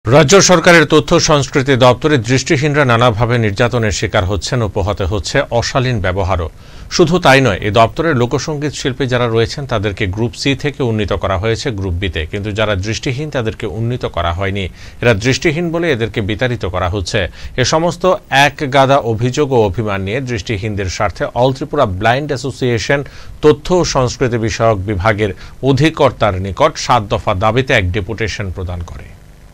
রাজ্য সরকারের তথ্য সংস্কৃতি দপ্তরে দৃষ্টিহীনরা নানাভাবে নির্যাতনের শিকার হচ্ছেন ও পোহাতে হচ্ছে অশালীন ব্যবহারও। শুধু তাই নয়, এই দপ্তরের লোকসঙ্গীত শিল্পী যারা রয়েছেন তাদেরকে গ্রুপ সি থেকে উন্নীত করা হয়েছে গ্রুপ বিতে, কিন্তু যারা দৃষ্টিহীন তাদেরকে উন্নীত করা হয়নি। এরা দৃষ্টিহীন বলে এদেরকে বিতাড়িত করা হচ্ছে। এ সমস্ত এক গাদা অভিযোগ ও অভিমান নিয়ে দৃষ্টিহীনদের স্বার্থে অল ত্রিপুরা ব্লাইন্ড অ্যাসোসিয়েশন তথ্য ও সংস্কৃতি বিষয়ক বিভাগের অধিকর্তার নিকট 7 দফা দাবিতে এক ডেপুটেশন প্রদান করে।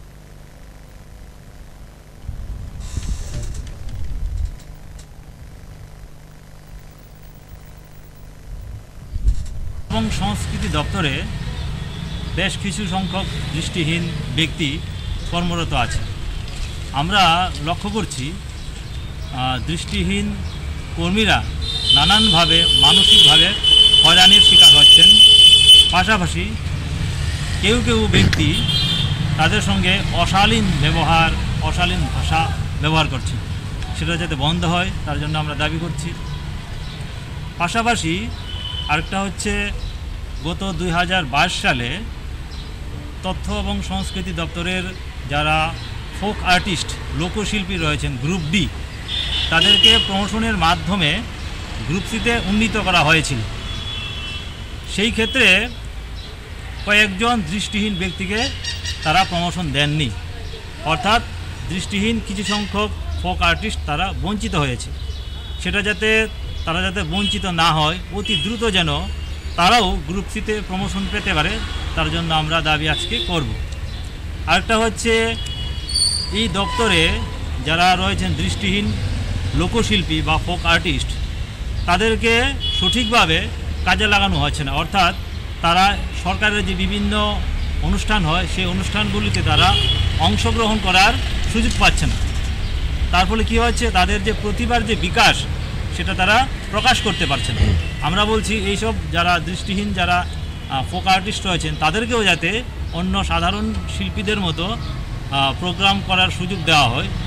এবং সংস্কৃতি দপ্তরে বেশ কিছু সংখ্যক দৃষ্টিহীন ব্যক্তি কর্মরত আছে। আমরা লক্ষ্য করছি দৃষ্টিহীন কর্মীরা নানানভাবে মানসিকভাবে হয়রানির শিকার হচ্ছেন। পাশাপাশি কেউ কেউ ব্যক্তি তাদের সঙ্গে অশালীন ব্যবহার, অশালীন ভাষা ব্যবহার করছে। সেটা যাতে বন্ধ হয় তার জন্য আমরা দাবি করছি। পাশাপাশি আরেকটা হচ্ছে, গত 2022 সালে তথ্য এবং সংস্কৃতি দপ্তরের যারা ফোক আর্টিস্ট লোকশিল্পী রয়েছেন গ্রুপ ডি, তাদেরকে প্রমোশনের মাধ্যমে গ্রুপ সিতে উন্নীত করা হয়েছিল। সেই ক্ষেত্রে কয়েকজন দৃষ্টিহীন ব্যক্তিকে তারা প্রমোশন দেননি, অর্থাৎ দৃষ্টিহীন কিছু সংখ্যক ফোক আর্টিস্ট তারা বঞ্চিত হয়েছে। সেটা তারা যাতে বঞ্চিত না হয়, অতি দ্রুত যেন তারাও গ্রুপ সিতে প্রমোশন পেতে পারে, তার জন্য আমরা দাবি আজকে করব। আরেকটা হচ্ছে, এই দপ্তরে যারা রয়েছেন দৃষ্টিহীন লোকশিল্পী বা ফোক আর্টিস্ট, তাদেরকে সঠিকভাবে কাজে লাগানো হচ্ছে না। অর্থাৎ তারা সরকারের যে বিভিন্ন অনুষ্ঠান হয় সেই অনুষ্ঠানগুলিতে তারা অংশগ্রহণ করার সুযোগ পাচ্ছে না। তার ফলে কী হচ্ছে, তাদের যে প্রতিভার যে বিকাশ সেটা তারা প্রকাশ করতে পারছে না। আমরা বলছি এইসব যারা দৃষ্টিহীন যারা ফোক আর্টিস্ট রয়েছেন তাদেরকেও যাতে অন্য সাধারণ শিল্পীদের মতো প্রোগ্রাম করার সুযোগ দেওয়া হয়।